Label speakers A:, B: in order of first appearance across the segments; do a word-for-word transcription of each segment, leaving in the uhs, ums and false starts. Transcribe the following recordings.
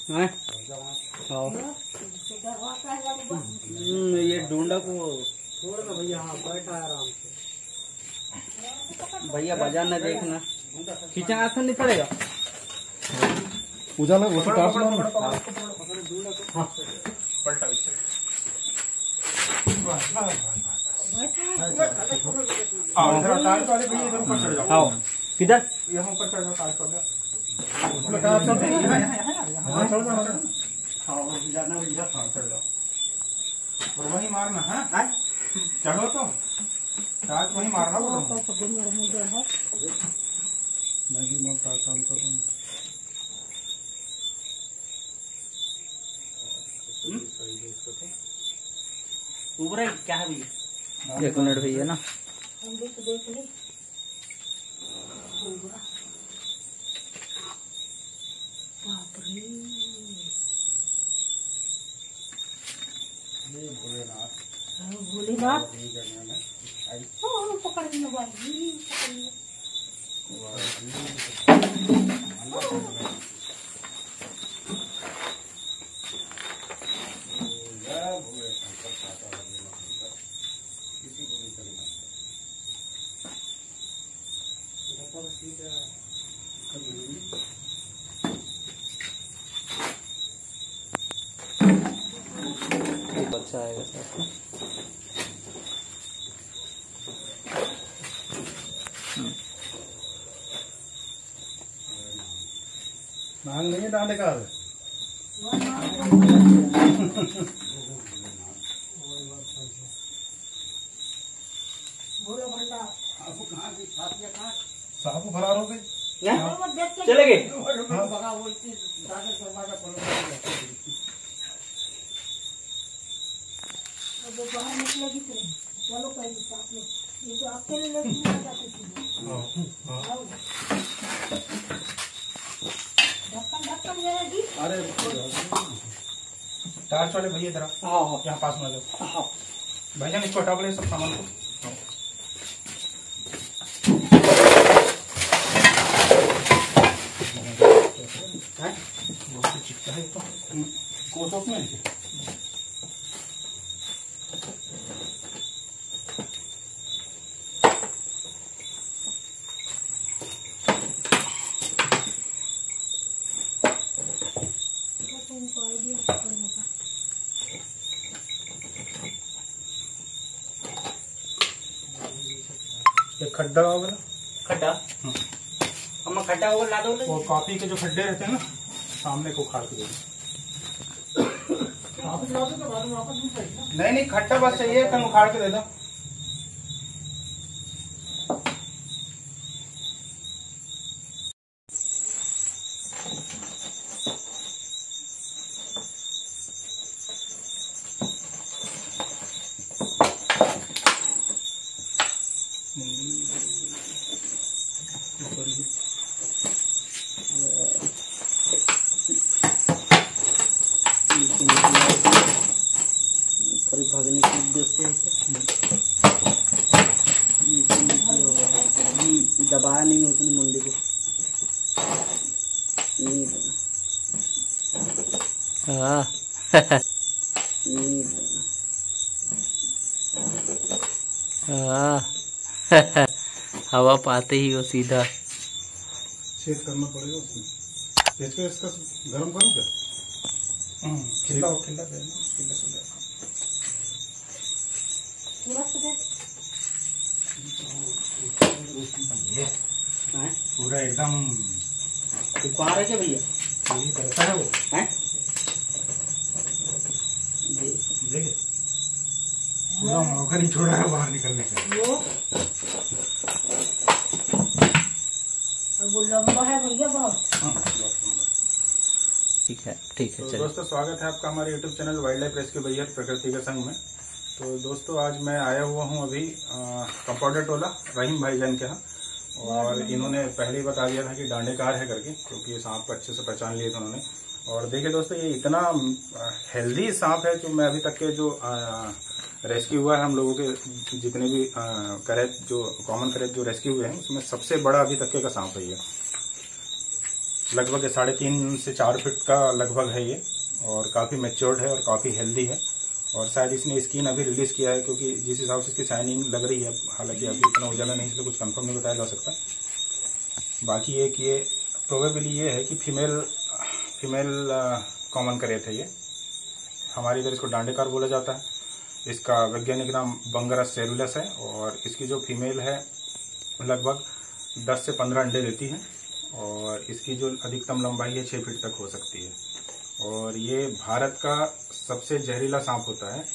A: हैं? ये ढूंढा को छोड़ दो भैया। हाँ बैठा आराम से भैया, बाजार न देखना, खींचना आसान नहीं पड़ेगा।
B: उजाला वो तो काट लो।
A: हाँ
B: पलटा इससे। आओ इधर काट वाले भैया, इधर ऊपर चढ़ जाओ।
A: आओ किधर?
B: यहाँ ऊपर चढ़ जाओ, काट वाले उसमें काट चढ़ जाओ। यहाँ चढ़ जाओ। हाँ जाना भैया, हाँ चढ़ जाओ और वही मारना है। चढ़ो तो काट वही मारना। मैं भी मत काम करूँ।
A: ऊपर है क्या है भैया? एक मिनट भैया ना,
C: भोलेनाथ भोलेनाथ पकड़ने वाली
A: अच्छा आएगा सर।
B: नांग नहीं है डांडे का। साहब फरार हो गए,
A: चले गए।
C: बाहर निकलेगी चलो पहले साथ में, ये तो आपके लिए लेके जाते थे। ढक्कन ढक्कन जाएगी।
B: अरे टार्च वाले भैया जरा यहाँ पास में आ जाओ। भैया इसको हटा बोले सब सामान को। चिपका है तो कोसों में एक खड्डा होगा ना,
A: खड्डा हम खड्डा होगा ला दो।
B: वो कॉफी के जो खड्डे रहते हैं ना, सामने को उखाड़ के दे। नहीं नहीं खड्डा बस चाहिए, कहीं उखाड़ के दे दो।
A: भागने के उद्देश्य दबाया नहीं उसने मुंडी को। हाँ हाँ हवा पाते ही वो सीधा
B: छेद करना पड़ेगा उसमें। छेद को इसका गर्म करूँ क्या? खिला हो खिला देना, खिला से देना। पूरा एकदम
A: कहाँ रहे क्या भैया?
B: यही करता है वो
A: हैं?
B: देखे पूरा मौका नहीं छोड़ा है बाहर निकलने का।
C: वो लंबा है भैया बहुत।
A: ठीक है ठीक है।
B: तो दोस्तों स्वागत है आपका हमारे YouTube channel wild life rescue भैया प्रकृति के संग में। तो दोस्तों आज मैं आया हुआ हूं अभी कंपाउंडर टोला रहीम भाईजान के यहाँ, और इन्होंने पहले ही बता दिया था कि डांडेकार है करके, क्योंकि ये सांप को अच्छे से पहचान लिए थे उन्होंने। और देखिए दोस्तों ये इतना हेल्दी सांप है जो मैं अभी तक के जो रेस्क्यू हुआ है हम लोगों के जितने भी करेक्ट जो कॉमन करेक्ट जो रेस्क्यू हुए हैं उसमें सबसे बड़ा अभी तक के का सांप है ये। लगभग साढ़े तीन से चार फीट का लगभग है ये, और काफ़ी मैच्योर्ड है और काफ़ी हेल्दी है। और शायद इसने स्किन अभी रिलीज किया है, क्योंकि जिस हिसाब से इसकी शाइनिंग लग रही है, हालांकि अभी इतना उजाला नहीं, इसलिए कुछ कंफर्म नहीं बताया जा सकता। बाकी एक ये प्रोबेबली ये है कि फीमेल फीमेल कॉमन करे थे ये। हमारे इधर इसको डांडेकार बोला जाता है। इसका वैज्ञानिक नाम बंगरस सेरुलस है, और इसकी जो फीमेल है लगभग दस से पंद्रह अंडे देती है, और इसकी जो अधिकतम लंबाई है छः फीट तक हो सकती है। और ये भारत का सबसे जहरीला सांप होता है,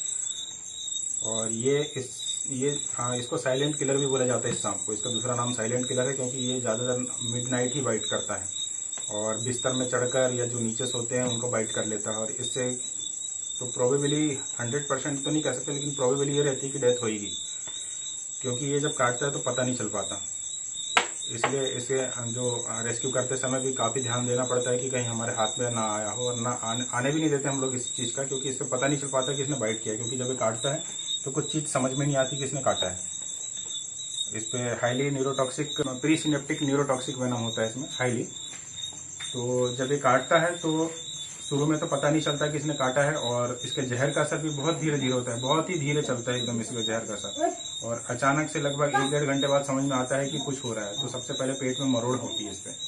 B: और ये इस ये हाँ इसको साइलेंट किलर भी बोला जाता है इस सांप को। इसका दूसरा नाम साइलेंट किलर है, क्योंकि ये ज़्यादातर मिडनाइट ही बाइट करता है, और बिस्तर में चढ़कर या जो नीचे सोते हैं उनको बाइट कर लेता है। और इससे तो प्रोबेबली हंड्रेड परसेंट तो नहीं कह सकते, लेकिन प्रोबेबली ये रहती है कि डेथ होगी, क्योंकि ये जब काटता है तो पता नहीं चल पाता। इसलिए इसे जो रेस्क्यू करते समय भी काफ़ी ध्यान देना पड़ता है कि कहीं हमारे हाथ में ना आया हो, और ना आने, आने भी नहीं देते हम लोग इस चीज़ का, क्योंकि इससे पता नहीं चल पाता कि इसने बाइट किया है। क्योंकि जब ये काटता है तो कुछ चीज़ समझ में नहीं आती कि इसने काटा है। इस पे highly neurotoxic presynaptic neurotoxic venom होता है इसमें हाईली। तो जब ये काटता है तो शुरू में तो पता नहीं चलता कि इसने काटा है, और इसके जहर का असर भी बहुत धीरे धीरे होता है, बहुत ही धीरे चलता है एकदम इसके जहर का असर। और अचानक से लगभग एक डेढ़ घंटे बाद समझ में आता है कि कुछ हो रहा है। तो सबसे पहले पेट में मरोड़ होती है, इससे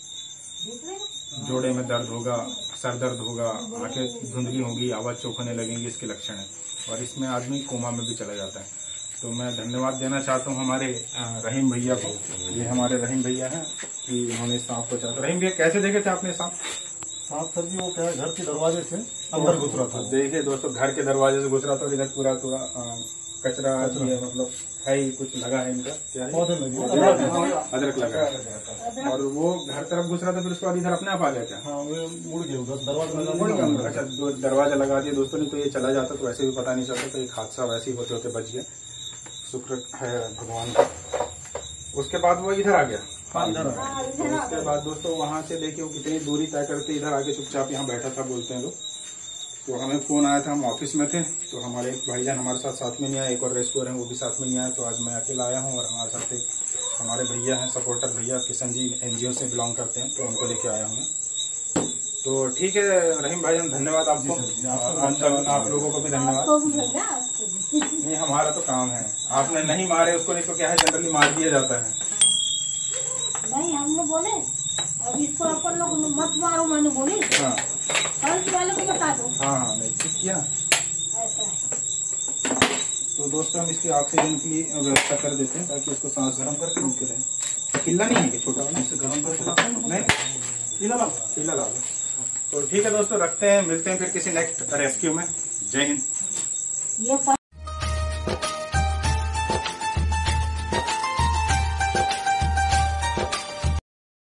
B: जोड़े में दर्द होगा, सर दर्द होगा, आंखें धुंधली होगी, आवाज चौंक होने लगेंगी, इसके लक्षण है। और इसमें आदमी कोमा में भी चला जाता है। तो मैं धन्यवाद देना चाहता हूँ हमारे रहीम भैया को। ये हमारे रहीम भैया हैं कि उन्होंने सांप को चाहता। रहीम भैया कैसे देखे थे आपने सांप?
D: सांप सर जी वो क्या है, घर के दरवाजे से अंदर घुस रहा था।
B: देखिए दोस्तों, घर के दरवाजे से घुस रहा था, और इधर पूरा पूरा कचरा है, मतलब है ही कुछ लगा है इनका, क्या है
D: पौधे लगे,
B: अदरक लगा है, और वो घर तरफ घुस रहा था। फिर उसके बाद इधर अपने आप आ गया क्या?
D: हाँ वे मुड़ गए उधर, दरवाजा
B: मुड़
D: लगा
B: गया। अच्छा, दरवाजा लगा दिया दोस्तों, नहीं तो ये चला जाता तो वैसे भी पता नहीं चलता। तो एक हादसा वैसे ही होते होते बच गया, शुक्र है भगवान का। उसके बाद वो इधर आ गया।
D: हाँ इधर
B: उसके बाद दोस्तों वहां से देखिए वो कितनी दूरी तय करते इधर आके चुपचाप यहाँ बैठा था, बोलते हैं लोग। तो हमें फोन आया था, हम ऑफिस में थे, तो हमारे एक भाईजान हमारे साथ साथ में नहीं आया, एक और रेस्क्यूअर हैं वो भी साथ में नहीं आया। तो आज मैं अकेला आया हूँ, और हमारे साथ एक हमारे भैया हैं सपोर्टर भैया, किशन जी एनजीओ से बिलोंग करते हैं, तो उनको लेके आया हूँ। तो ठीक है रहीम भाईजान, धन्यवाद आपको, आप लोगों को भी धन्यवाद। नहीं हमारा तो काम है, आपने नहीं मारे उसको, नहीं तो क्या है जनरली मार दिया जाता है।
C: नहीं हमने बोले अब इसको अपन लोग मत मारो, मैंने बोली
B: हाँ
C: फर्स्ट वाले को बता दो।
B: हाँ हाँ नहीं ठीक किया।
C: ऐसा है।
B: तो दोस्तों हम इसकी ऑक्सीजन की व्यवस्था कर देते हैं, ताकि इसको सांस गर्म करके रुके रहे। किला नहीं है कि छोटा वाला, इसे गर्म करके नहीं किला ला किला ला दो। तो ठीक है दोस्तों, रखते हैं, मिलते हैं फिर किसी नेक्स्ट रेस्क्यू में। जय हिंद।
C: ये